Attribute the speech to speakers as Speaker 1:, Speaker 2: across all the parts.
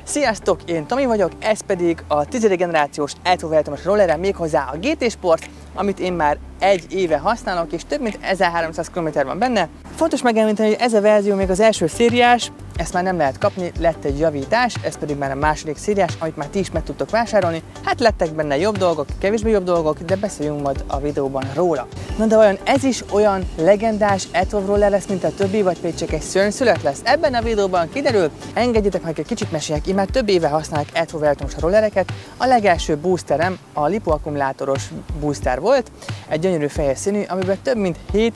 Speaker 1: Sziasztok, én Tomi vagyok, ez pedig a 10. generációs elektromos rollerem, méghozzá a GT Sport, amit én már egy éve használok, és több mint 1300 km van benne. Fontos megemlíteni, hogy ez a verzió még az első szériás, ezt már nem lehet kapni, lett egy javítás, ez pedig már a második szériás, amit már ti is meg tudtok vásárolni. Hát lettek benne jobb dolgok, kevésbé jobb dolgok, de beszéljünk majd a videóban róla. Na de vajon ez is olyan legendás elektromos roller lesz, mint a többi, vagy pedig csak egy szörnyszület lesz? Ebben a videóban kiderül. Engedjétek meg, egy kicsit meséljek, én már több éve használok elektromos rollereket. A legelső boosterem a lipoakkumulátoros booster volt, egy gyönyörű fehér színű, amiben több mint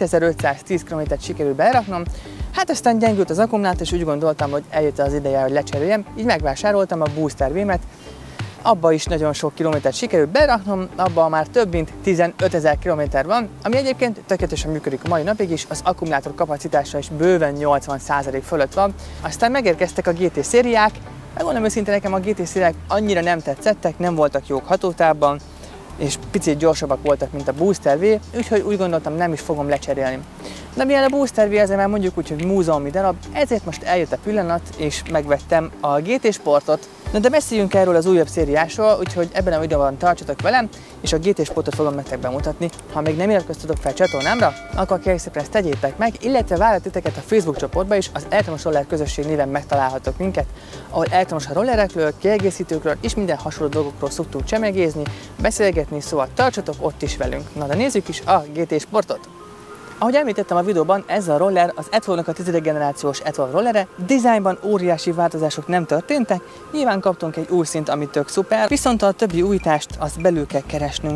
Speaker 1: 7510 km-t sikerült beraknom. Hát aztán gyengült az akkumulátor, és úgy gondoltam, hogy eljött az ideje, hogy lecseréljem, így megvásároltam a Booster V-met. Abba is nagyon sok kilométert sikerült beraknom, abban már több mint 15 000 km van, ami egyébként tökéletesen működik a mai napig is, az akkumulátor kapacitása is bőven 80% fölött van. Aztán megérkeztek a GT szériák, megmondom őszintén, nekem a GT szériák annyira nem tetszettek, nem voltak jók hatótávban, és picit gyorsabbak voltak, mint a Booster V, úgyhogy úgy gondoltam, nem is fogom lecserélni. De mivel a Booster V azért már mondjuk úgy, hogy múzeumi darab, ezért most eljött a pillanat, és megvettem a GT Sportot. Na de beszéljünk erről az újabb szériásról, úgyhogy ebben a videóban tartsatok velem, és a GT Sportot fogom nektek bemutatni. Ha még nem iratkoztatok fel csatornámra, akkor kérlek szépen ezt tegyétek meg, illetve várok titeket a Facebook csoportba is, az Elektromos Roller közösség néven megtalálhatok minket, ahol elektromos rollerekről, kiegészítőkről és minden hasonló dolgokról szoktunk csemegézni, beszélgetni, szóval tartsatok ott is velünk. Na de nézzük is a GT Sportot! Ahogy említettem a videóban, ez a roller az Evolve-nak a 10. generációs Evolve rollere, dizájnban óriási változások nem történtek, nyilván kaptunk egy új szint, ami tök szuper, viszont a többi újítást azt belül kell keresnünk.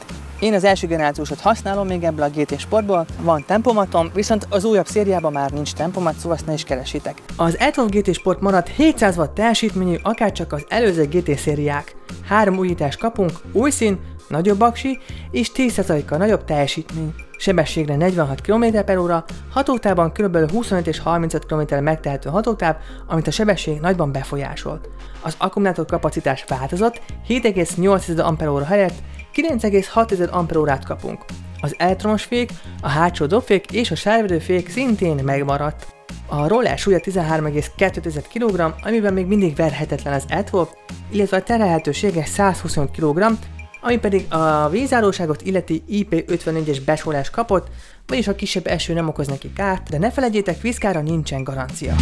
Speaker 1: Én az első generációsot használom még ebből a GT Sportból, van tempomatom, viszont az újabb szériában már nincs tempomat, szóval azt ne is keresitek. Az Evolve GT Sport maradt 700 W teljesítményű, akárcsak az előző GT szériák. 3 újítást kapunk, új szín, nagyobb aksi és 10%-kal nagyobb teljesítmény. Sebességre 46 km/h, hatótávban kb. 25 és 35 km megtehető hatótáv, amit a sebesség nagyban befolyásol. Az akkumulátor kapacitás változott, 7,8 Ah helyett 9,6 Ah kapunk. Az elektromos fék, a hátsó dobfék és a sárvédőfék szintén megmaradt. A roller súlya 13,2 kg, amiben még mindig verhetetlen az Evolve, illetve a terhelhetősége 125 kg, ami pedig a vízállóságot illeti IP54-es besorolást kapott, vagyis a kisebb eső nem okoz neki kárt, de ne felejtjétek, vízkára nincsen garancia.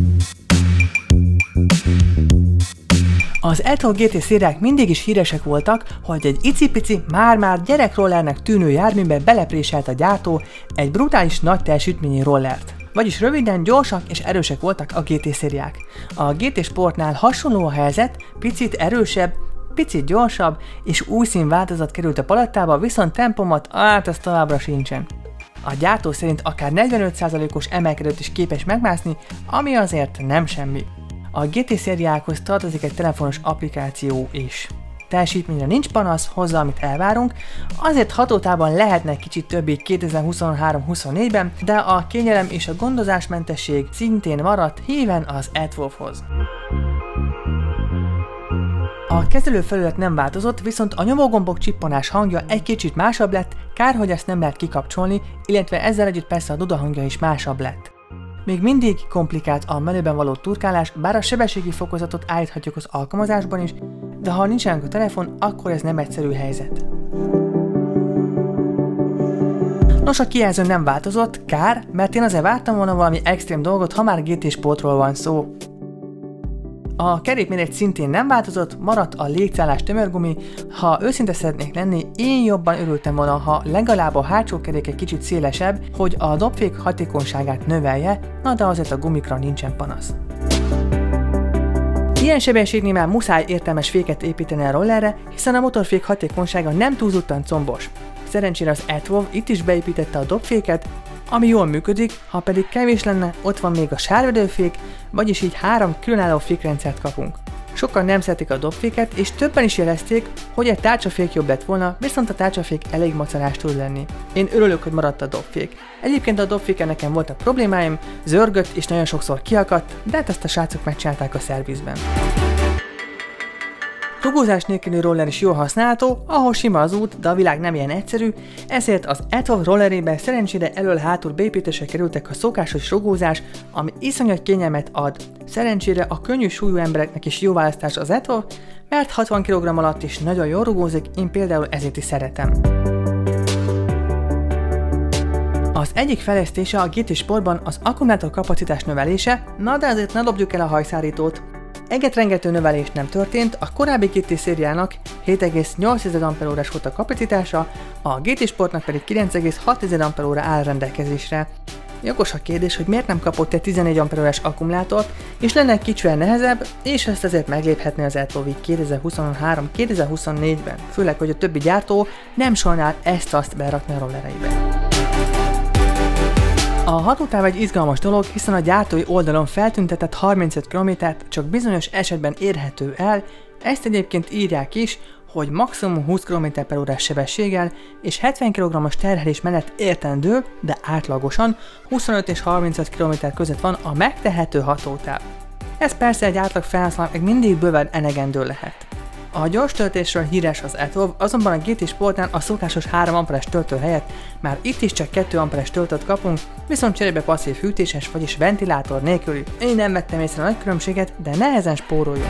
Speaker 1: Az Evolve GT szériák mindig is híresek voltak, hogy egy icipici, már-már gyerekrollernek tűnő járműbe belepréselt a gyártó egy brutális nagy teljesítményű rollert. Vagyis röviden, gyorsak és erősek voltak a GT szériák. A GT Sportnál hasonló a helyzet, picit erősebb, picit gyorsabb és új színváltozat került a palettába, viszont tempomat az továbbra sincsen. A gyártó szerint akár 45%-os emelkedőt is képes megmászni, ami azért nem semmi. A GT szériákhoz tartozik egy telefonos applikáció is. Teljesítményre nincs panasz, hozzá amit elvárunk, azért hatótávban lehetne kicsit többé 2023-24-ben, de a kényelem és a gondozásmentesség szintén maradt híven az Evolve-hoz. A kezelőfelület nem változott, viszont a nyomógombok csippanás hangja egy kicsit másabb lett, kár, hogy ezt nem lehet kikapcsolni, illetve ezzel együtt persze a duda hangja is másabb lett. Még mindig komplikált a menüben való turkálás, bár a sebességi fokozatot állíthatjuk az alkalmazásban is, de ha nincsen a telefon, akkor ez nem egyszerű helyzet. Nos, a kijelző nem változott, kár, mert én azért vártam volna valami extrém dolgot, ha már GT Sportról van szó. A kerékméret szintén nem változott, maradt a légcálás tömörgumi. Ha őszinte szeretnék lenni, én jobban örültem volna, ha legalább a hátsó kerék egy kicsit szélesebb, hogy a dobfék hatékonyságát növelje, na de azért a gumikra nincsen panasz. Ilyen sebességnél már muszáj értelmes féket építeni a rollerre, hiszen a motorfék hatékonysága nem túlzottan combos. Szerencsére az Evolve itt is beépítette a dobféket, ami jól működik, ha pedig kevés lenne, ott van még a sárvédőfék, vagyis így 3 különálló fékrendszert kapunk. Sokan nem szeretik a dobféket, és többen is jelezték, hogy egy tárcsafék jobb lett volna, viszont a tárcsafék elég macerás tud lenni. Én örülök, hogy maradt a dobfék. Egyébként a dobféken nekem voltak problémáim, zörgött és nagyon sokszor kiakadt, de hát ezt a srácok megcsinálták a szervizben. Rugózás nélküli roller is jól használható, ahol sima az út, de a világ nem ilyen egyszerű, ezért az Ethov rollerébe szerencsére elől-hátul beépítésre kerültek a szokásos rugózás, ami iszonyat kényelmet ad. Szerencsére a könnyű súlyú embereknek is jó választás az Ethov, mert 60 kg alatt is nagyon jól rugózik, én például ezért is szeretem. Az egyik fejlesztése a GT Sportban az akkumulátor kapacitás növelése, na de azért ne dobjuk el a hajszárítót. Egetrengető növelés nem történt, a korábbi GT szériának 7,8 Ah volt a kapacitása, a GT Sportnak pedig 9,6 Ah áll rendelkezésre. Jogos a kérdés, hogy miért nem kapott egy 14 Ah akkumulátort, és lenne kicsivel nehezebb, és ezt ezért megléphetné az Ethov 2023-2024-ben, főleg, hogy a többi gyártó nem sajnál ezt-azt berakni a rollereibe. A hatótáv egy izgalmas dolog, hiszen a gyártói oldalon feltüntetett 35 km-t csak bizonyos esetben érhető el, ezt egyébként írják is, hogy maximum 20 km/h sebességgel és 70 kg-os terhelés mellett értendő, de átlagosan 25 és 35 km között van a megtehető hatótáv. Ez persze egy átlag felhasználónak mindig bőven elegendő lehet. A gyors töltésről híres az Ethov, azonban a GT Sportnál a szokásos 3 amperes töltő helyett már itt is csak 2 amperes töltőt kapunk, viszont cserébe passzív hűtéses, vagyis ventilátor nélküli. Én nem vettem észre nagy különbséget, de nehezen spóroljon.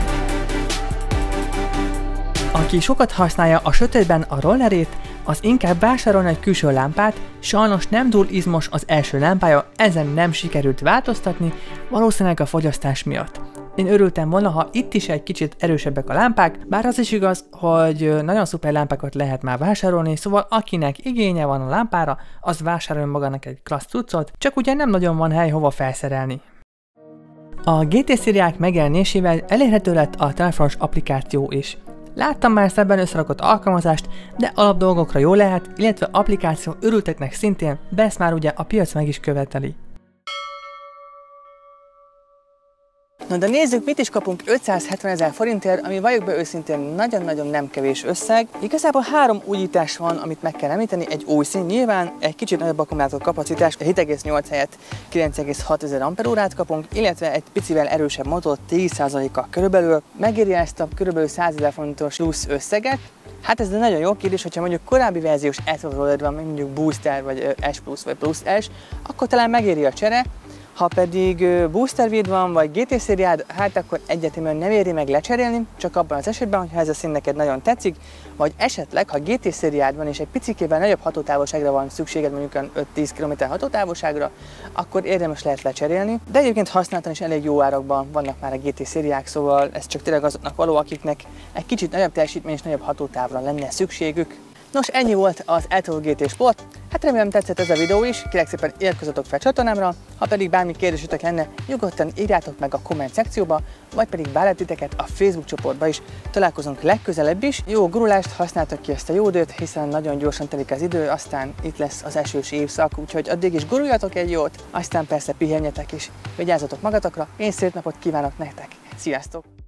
Speaker 1: Aki sokat használja a sötétben a rollerét, az inkább vásárolna egy külső lámpát, sajnos nem túl izmos az első lámpája, ezen nem sikerült változtatni, valószínűleg a fogyasztás miatt. Én örültem volna, ha itt is egy kicsit erősebbek a lámpák, bár az is igaz, hogy nagyon szuper lámpákat lehet már vásárolni, szóval akinek igénye van a lámpára, az vásároljon magának egy klassz cuccot, csak ugye nem nagyon van hely hova felszerelni. A GT szériák megjelenésével elérhető lett a telefonos applikáció is. Láttam már szebben összerakott alkalmazást, de alapdolgokra jó lehet, illetve applikáció örülteknek szintén, de ezt már ugye a piac meg is követeli. Na de nézzük, mit is kapunk 570 000 forintért, ami valljuk be őszintén nagyon-nagyon nem kevés összeg. Igazából 3 újítás van, amit meg kell említeni, egy új szín nyilván, egy kicsit nagyobb akkumulátor kapacitás, 7,8 helyett 9,6 Ah kapunk, illetve egy picivel erősebb motor 10%-kal körülbelül. Megéri ezt a körülbelül 100 000 forintos plusz összeget. Hát ez egy nagyon jó kérdés, hogyha mondjuk korábbi verziós Ethov roller van, mondjuk Booster, vagy S Plus, vagy Plus S, akkor talán megéri a csere. Ha pedig Booster Vid van, vagy GT szériád, hát akkor egyértelműen nem éri meg lecserélni, csak abban az esetben, hogyha ez a szín neked nagyon tetszik, vagy esetleg, ha GT szériád van és egy picikével nagyobb hatótávolságra van szükséged, mondjuk 5-10 km hatótávolságra, akkor érdemes lehet lecserélni. De egyébként használtan is elég jó árakban vannak már a GT szériák, szóval ez csak tényleg azoknak való, akiknek egy kicsit nagyobb teljesítmény és nagyobb hatótávra lenne szükségük. Nos, ennyi volt az Ethov GT Sport. Hát remélem tetszett ez a videó is, kérlek szépen iratkozzatok fel csatornámra, ha pedig bármi kérdésetek lenne, nyugodtan írjátok meg a komment szekcióba, vagy pedig várlak titeket a Facebook csoportba is. Találkozunk legközelebb is. Jó gurulást, használtok ki ezt a jó időt, hiszen nagyon gyorsan telik az idő, aztán itt lesz az esős évszak, úgyhogy addig is guruljatok egy jót, aztán persze pihenjetek is. Vigyázzatok magatokra, én szép napot kívánok nektek. Sziasztok!